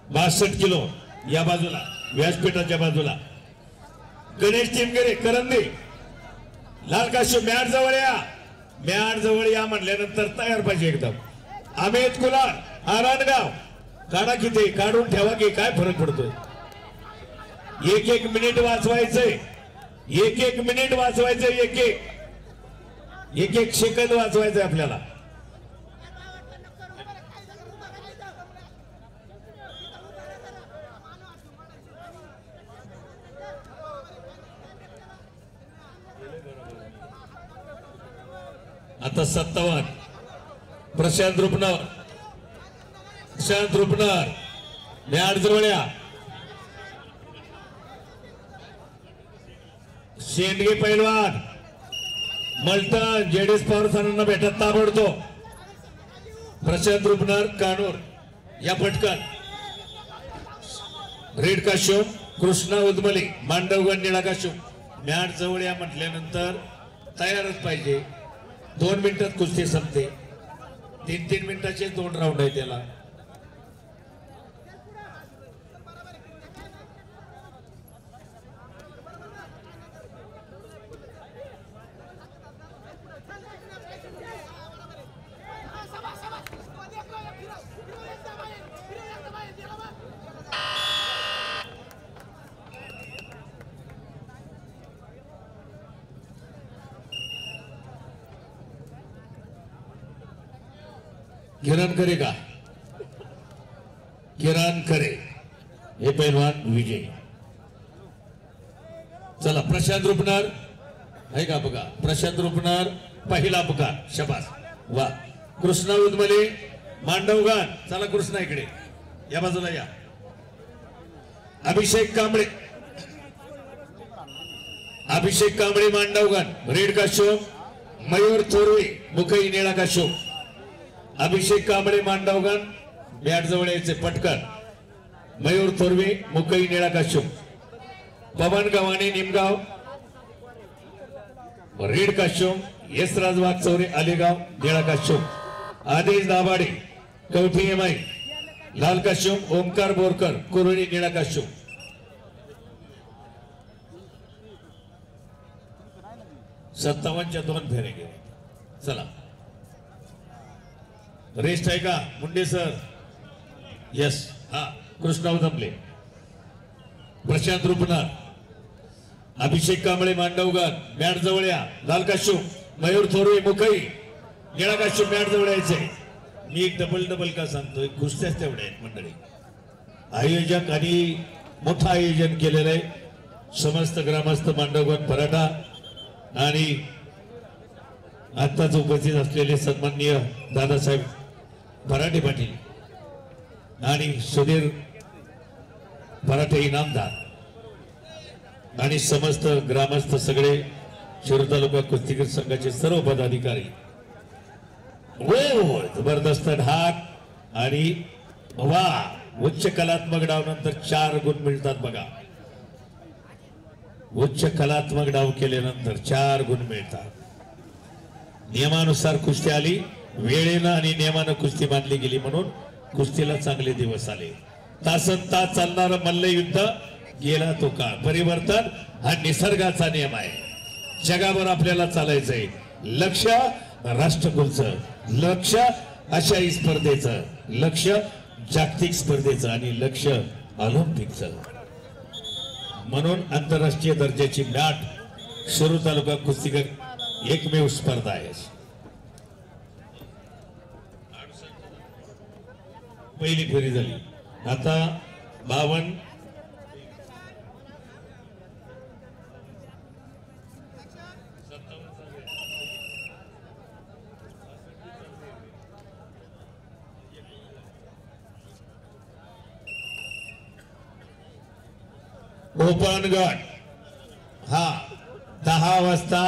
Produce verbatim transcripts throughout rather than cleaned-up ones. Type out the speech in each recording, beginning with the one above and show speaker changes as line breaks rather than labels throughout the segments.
बासष्ट किलो या बाजूला व्यासपीठाच्या बाजूला गणेश टिमगरे करंदे लाल काशू मॅट जवळ या मॅट जवळ या म्हणल्यानंतर तयार पाहिजे एकदम अमित कुलार आरणगाव काढा किती काढून ठेवा की काय फरक पडतोय एक एक मिनिट वाचवायचंय एक एक मिनिट वाचवायचंय एक एक एक एक सेकंद वाचवायचंय आपल्याला आता सत्तावन्न प्रशांत रुपनर प्रशांत रुपनर मॅट जवळया शेंडगे पैलवान मल्टन जेडीएस पॉवर सरांना भेटत ताबडतो प्रशांत रुपनर कानूर या पटकन रेड काश्यप कृष्णा उदमली मांडवगण निळा काश्यप मॅट जवळ या म्हटल्यानंतर तयारच पाहिजे दोन मिनिटात कुस्ती संपते तीन तीन मिनिटाचे दोन राऊंड आहे त्याला किरण करे का किरण करे हे पैलवान विजय चला प्रशांत रुपनर आहे का बघा प्रशांत रुपनर पहिला पुकार शबास वा कृष्णा उदमले मांडवगण चला कृष्णा इकडे या बाजूला या अभिषेक कांबळे अभिषेक कांबळे मांडवगण रेड काश्यप मयूर थोरवे मुकई निळा काश्यप अभिषेक कांबळे मांडवगण मॅट जवळ यायचे पटकन मयूर थोरवे मुकई निळा काश्यप पवन गव्हाणे निमगाव रेड काश्यप यशराज वागचौरे आलेगाव निळा काश्यप आदेश दाभाडे कवठी एम आई लाल काश्यप ओमकार बोरकर कुरळी निळा काश्यप सत्तावन्नच्या दोन फेरे घेऊ चला रेस्ट आहे का मुंडे सर यस हा कृष्णा उदमले प्रशांत रुपनर अभिषेक कांबळे मांडवगण मॅट जवळ या लाल काश्यप मयूर थोरवे मुकई निळा काश्यप मॅट जवळ यायचे मी एक डबल डबल का सांगतोय कुस्त्याच तेवढे आहेत मंडळी आयोजक आणि मोठं आयोजन केलेलं आहे समस्त ग्रामस्थ मांडवगण पराठा आणि आताच उपस्थित असलेले सन्माननीय दादासाहेब भराटे पाटील आणि सुधीर भराटे इनामदार आणि समस्त ग्रामस्थ सगळे शिरूर तालुका कुस्तीगीर संघाचे सर्व पदाधिकारी ओ जबरदस्त ढाक आणि वा उच्च कलात्मक डाव नंतर चार गुण मिळतात बघा उच्च कलात्मक डाव केल्यानंतर चार गुण मिळतात नियमानुसार कुस्ती आली वेळेनं आणि नियमानं कुस्ती बांधली गेली म्हणून कुस्तीला चांगले दिवस आले तासन तास चालणारं मल्लयुद्ध गेला तो काळ परिवर्तन हा निसर्गाचा नियम आहे जगावर आपल्याला चालायचंय लक्ष राष्ट्रकुलचं लक्ष आशियाई स्पर्धेचं लक्ष जागतिक स्पर्धेचं आणि लक्ष ऑलिम्पिकचं म्हणून आंतरराष्ट्रीय दर्जाची मॅट शिरूर तालुका कुस्तीगीर एकमेव स्पर्धा आहे पहिली फेरी झाली आता बावन ओपन गट हा दहा वाजता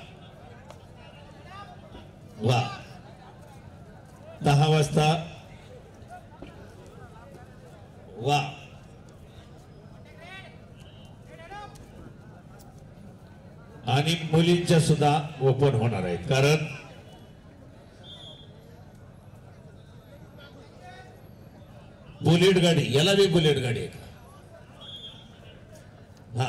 वा दहा वाजता वा आणि मुलींच्या सुद्धा ओपन होणार आहेत कारण बुलेट गाडी, याला बी बुलेट गाडी आहे का? हा,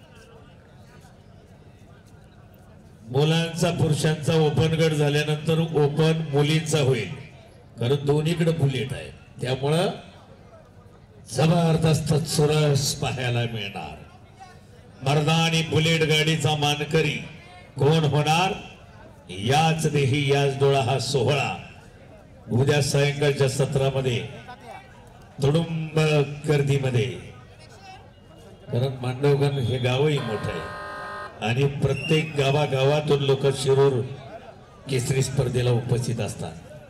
मुलांचा पुरुषांचा ओपन गट झाल्यानंतर ओपन मुलींचा होईल, कारण दोन्हीकडे बुलेट आहे, त्यामुळं जबरदस्त चुरस पाहायला मिळणार. मर्दा आणि बुलेट गाडीचा मानकरी कोण होणार? याच देही याच डोळा हा सोहळा उद्या सायंकाळच्या सत्रामध्ये तुडुंब गर्दीमध्ये, कारण मांडवगण हे गावही मोठं आहे आणि प्रत्येक गावागावातून लोक शिरूर केसरी स्पर्धेला उपस्थित असतात.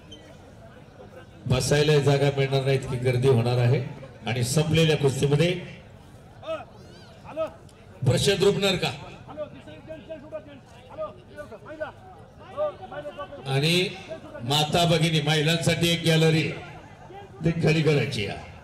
बसायला जागा मिळणार नाहीत की गर्दी होणार आहे. आणि संपलेल्या कुस्तीमध्ये प्रशांत रुपनर का आणि माता भगिनी महिलांसाठी एक गॅलरी ते खरी करायची आहे.